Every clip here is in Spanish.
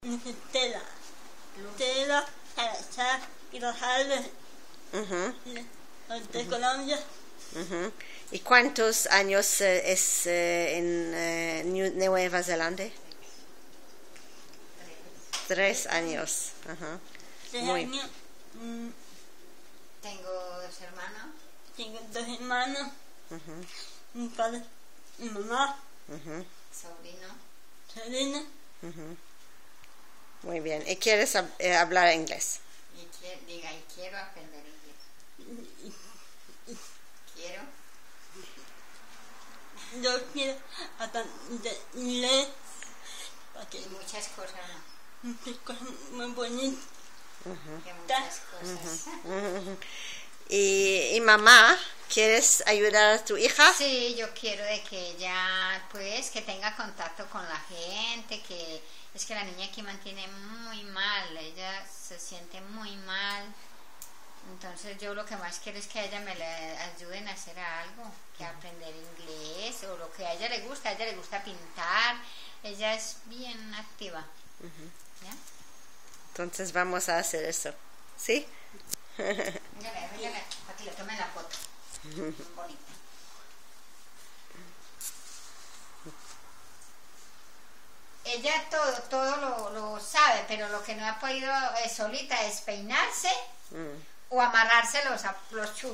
Tela. Tela, Salazar y Rosales de Colombia. ¿Y cuántos años es en Nueva Zelanda? 3 años. Muy años. Tengo 2 hermanos. Tengo 2 hermanos. Mi padre, mi mamá. Sobrino. Muy bien. ¿Y quieres hablar inglés? Y quiero aprender inglés. Quiero. Yo quiero aprender inglés. Y muchas cosas más. Muchas cosas muy bonitas. Que muchas cosas. ¿Y mamá, quieres ayudar a tu hija? Sí, yo quiero de que ella, pues, que tenga contacto con la gente, que es que la niña aquí mantiene muy mal, ella se siente muy mal. Entonces yo lo que más quiero es que a ella me le ayuden a hacer algo, que aprender inglés o lo que a ella le gusta pintar, ella es bien activa. ¿Ya? Entonces vamos a hacer eso, ¿sí? Véngale, para que le tomen la foto. Bonita. Ella todo lo sabe, pero lo que no ha podido solita es peinarse o amarrarse los chus.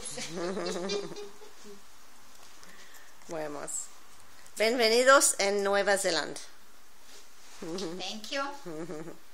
Vamos. Bienvenidos en Nueva Zelanda. Thank you.